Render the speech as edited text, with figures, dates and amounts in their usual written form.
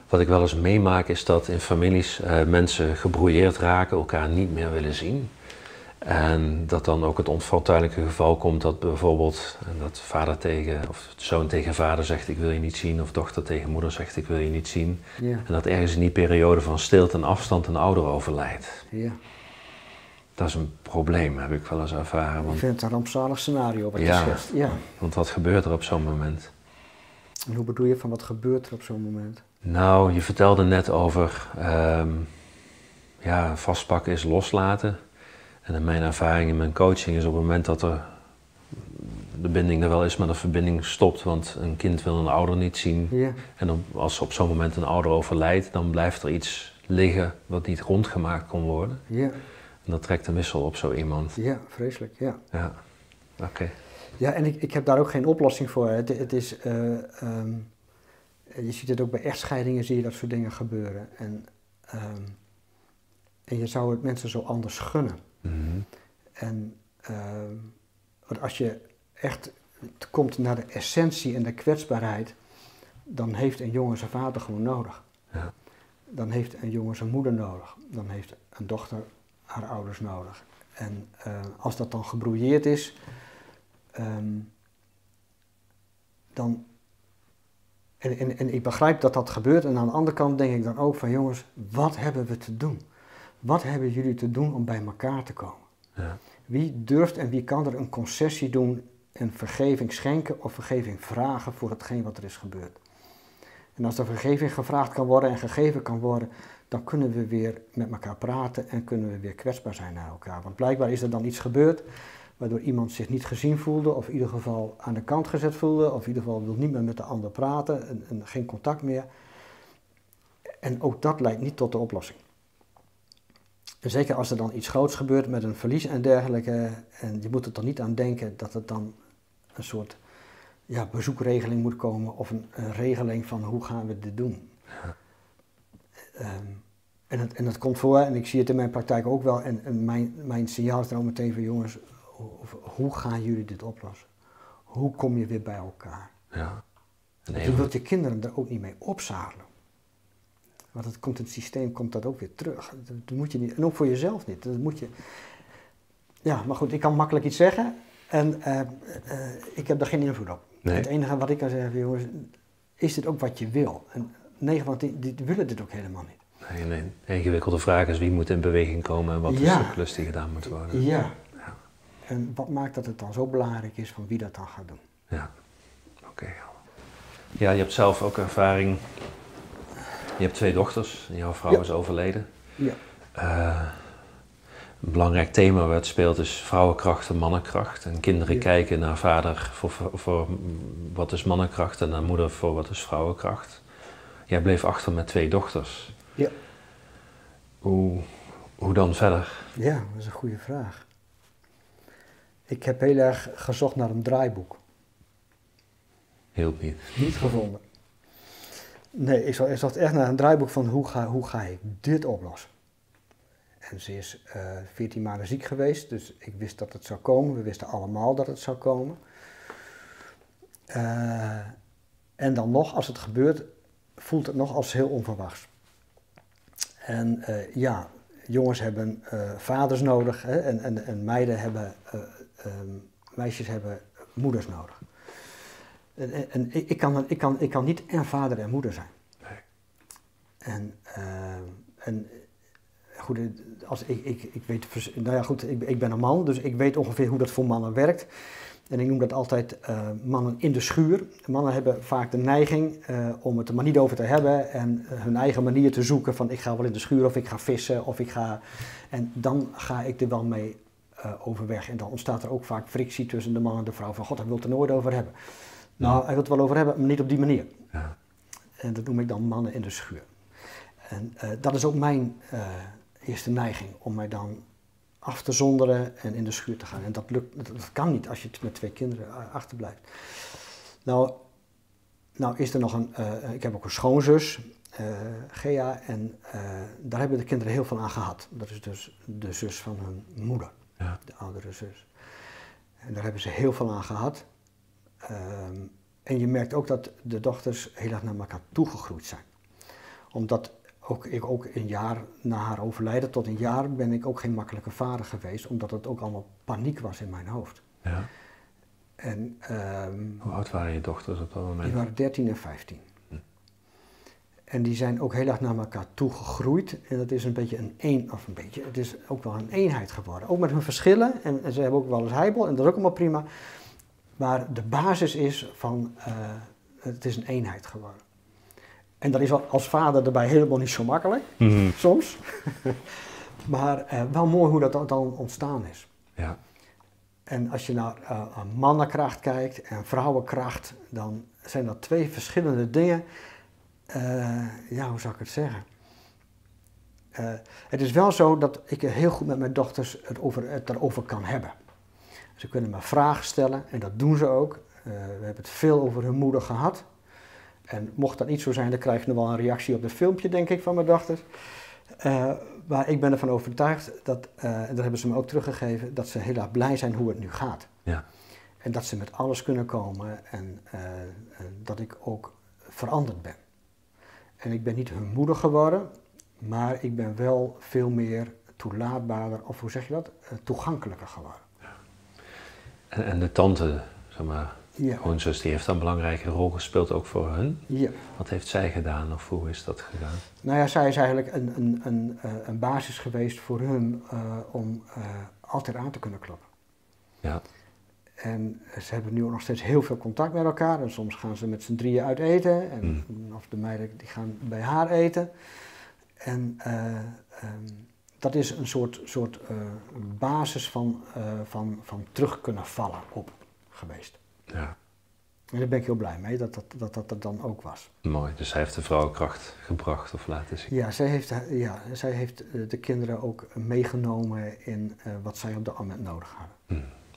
Wat ik wel eens meemaak is dat in families mensen gebrouilleerd raken, elkaar niet meer willen zien. En dat dan ook het onfortuinlijke geval komt dat bijvoorbeeld dat vader tegen, of zoon tegen vader zegt ik wil je niet zien, of dochter tegen moeder zegt ik wil je niet zien. Ja. En dat ergens in die periode van stilte en afstand een ouder overlijdt. Ja. Dat is een probleem, heb ik wel eens ervaren. Ik vind het een rampzalig scenario wat je Ja, schetst. Ja. want wat gebeurt er op zo'n moment? En hoe bedoel je van wat gebeurt er op zo'n moment? Nou, je vertelde net over vastpakken is loslaten. En in mijn ervaring, in mijn coaching is op het moment dat de binding er wel is, maar de verbinding stopt, want een kind wil een ouder niet zien. Ja. En als op zo'n moment een ouder overlijdt, dan blijft er iets liggen wat niet rondgemaakt kon worden. Ja. En dat trekt een wissel op zo iemand. Ja, vreselijk, ja. Ja, oké. Ja, en ik heb daar ook geen oplossing voor. Het is, je ziet het ook bij echtscheidingen, zie je dat soort dingen gebeuren. En je zou het mensen zo anders gunnen. Mm-hmm. En want als je echt komt naar de essentie en de kwetsbaarheid, dan heeft een jongen zijn vader gewoon nodig. Ja. Dan heeft een jongen zijn moeder nodig. Dan heeft een dochter haar ouders nodig. En als dat dan gebrouilleerd is, dan... En ik begrijp dat dat gebeurt. En aan de andere kant denk ik dan ook van jongens, wat hebben we te doen? Wat hebben jullie te doen om bij elkaar te komen? Ja. Wie durft en wie kan er een concessie doen en vergeving schenken of vergeving vragen voor hetgeen wat er is gebeurd? En als er vergeving gevraagd kan worden en gegeven kan worden, dan kunnen we weer met elkaar praten en kunnen we weer kwetsbaar zijn naar elkaar. Want blijkbaar is er dan iets gebeurd waardoor iemand zich niet gezien voelde of in ieder geval aan de kant gezet voelde of in ieder geval wil niet meer met de ander praten en geen contact meer. En ook dat leidt niet tot de oplossing. En zeker als er dan iets groots gebeurt met een verlies en dergelijke, en je moet er toch niet aan denken dat het dan een soort bezoekregeling moet komen of een regeling van hoe gaan we dit doen. Ja. En dat komt voor en ik zie het in mijn praktijk ook wel en mijn signaal is dan ook meteen van jongens, hoe gaan jullie dit oplossen? Hoe kom je weer bij elkaar? Ja. Je wilt je kinderen er ook niet mee opzadelen. Want in het systeem komt dat ook weer terug. Dat moet je niet, en ook voor jezelf niet. Dat moet je... Ja, maar goed, ik kan makkelijk iets zeggen en ik heb daar geen invloed op. Nee. Het enige wat ik kan zeggen, jongens, is dit ook wat je wil? En 9 van 10 die willen dit ook helemaal niet. Nee, een ingewikkelde vraag is wie moet in beweging komen en wat is de klus die gedaan moet worden. Ja. En wat maakt dat het dan zo belangrijk is van wie dat dan gaat doen? Ja, oké. Ja, je hebt zelf ook ervaring. Je hebt 2 dochters en jouw vrouw is overleden. Ja. Een belangrijk thema waar het speelt is vrouwenkracht en mannenkracht. En kinderen kijken naar vader voor wat is mannenkracht en naar moeder voor wat is vrouwenkracht. Jij bleef achter met 2 dochters. Ja. Hoe dan verder? Ja, dat is een goede vraag. Ik heb heel erg gezocht naar een draaiboek. Hielp niet. Niet gevonden. Nee, ik zocht echt naar een draaiboek van hoe ga ik dit oplossen. En ze is 14 maanden ziek geweest, dus ik wist dat het zou komen. We wisten allemaal dat het zou komen. En dan nog, als het gebeurt, voelt het nog als heel onverwachts. En jongens hebben vaders nodig hè, en meiden hebben, meisjes hebben moeders nodig. En ik kan niet en vader en moeder zijn. Nee. En goed, als ik weet, nou ja goed, ik ben een man, dus ik weet ongeveer hoe dat voor mannen werkt. En ik noem dat altijd mannen in de schuur. Mannen hebben vaak de neiging om het er maar niet over te hebben en hun eigen manier te zoeken van ik ga wel in de schuur of ik ga vissen of ik ga... En dan ga ik er wel mee overweg. En dan ontstaat er ook vaak frictie tussen de man en de vrouw van god, hij wil het er nooit over hebben. Nou, hij wil het wel over hebben, maar niet op die manier. Ja. En dat noem ik dan mannen in de schuur. En dat is ook mijn eerste neiging, om mij dan af te zonderen en in de schuur te gaan. En dat kan niet als je met 2 kinderen achterblijft. Nou is er nog ik heb ook een schoonzus, Gea, en daar hebben de kinderen heel veel aan gehad. Dat is dus de zus van hun moeder, de oudere zus. En daar hebben ze heel veel aan gehad. En je merkt ook dat de dochters heel erg naar elkaar toegegroeid zijn. Omdat ik ook een jaar na haar overlijden, tot een jaar, ben ik ook geen makkelijke vader geweest. Omdat het ook allemaal paniek was in mijn hoofd. Ja. En, hoe oud waren je dochters op dat moment? Die waren 13 en 15. En die zijn ook heel erg naar elkaar toe gegroeid. En dat is een beetje het is ook wel een eenheid geworden. Ook met hun verschillen. En ze hebben ook wel eens heibel en dat is ook allemaal prima. Maar de basis is van, het is een eenheid geworden. En dat is als vader erbij helemaal niet zo makkelijk, soms. Maar wel mooi hoe dat dan ontstaan is. Ja. En als je naar mannenkracht kijkt en vrouwenkracht, dan zijn dat twee verschillende dingen. Hoe zou ik het zeggen? Het is wel zo dat ik heel goed met mijn dochters het erover kan hebben. Ze kunnen me vragen stellen en dat doen ze ook. We hebben het veel over hun moeder gehad. En mocht dat niet zo zijn, dan krijg je nog wel een reactie op het filmpje, denk ik, van mijn dochters. Maar ik ben ervan overtuigd, en dat hebben ze me ook teruggegeven, dat ze heel erg blij zijn hoe het nu gaat. Ja. En dat ze met alles kunnen komen en dat ik ook veranderd ben. En ik ben niet hun moeder geworden, maar ik ben wel veel meer toelaatbaarder, of hoe zeg je dat, toegankelijker geworden. Ja. En de tante, zeg maar, schoonzus, die heeft een belangrijke rol gespeeld ook voor hun. Ja. Wat heeft zij gedaan of hoe is dat gegaan? Nou ja, zij is eigenlijk een basis geweest voor hun om altijd aan te kunnen kloppen. Ja. En ze hebben nu ook nog steeds heel veel contact met elkaar. En soms gaan ze met z'n drieën uit eten. En, of de meiden die gaan bij haar eten. En dat is een soort basis van terug kunnen vallen op geweest. Ja. En daar ben ik heel blij mee dat er dan ook was. Mooi, dus zij heeft de vrouwenkracht gebracht of laten zien. Ja, zij heeft de kinderen ook meegenomen in wat zij op dat moment nodig hadden.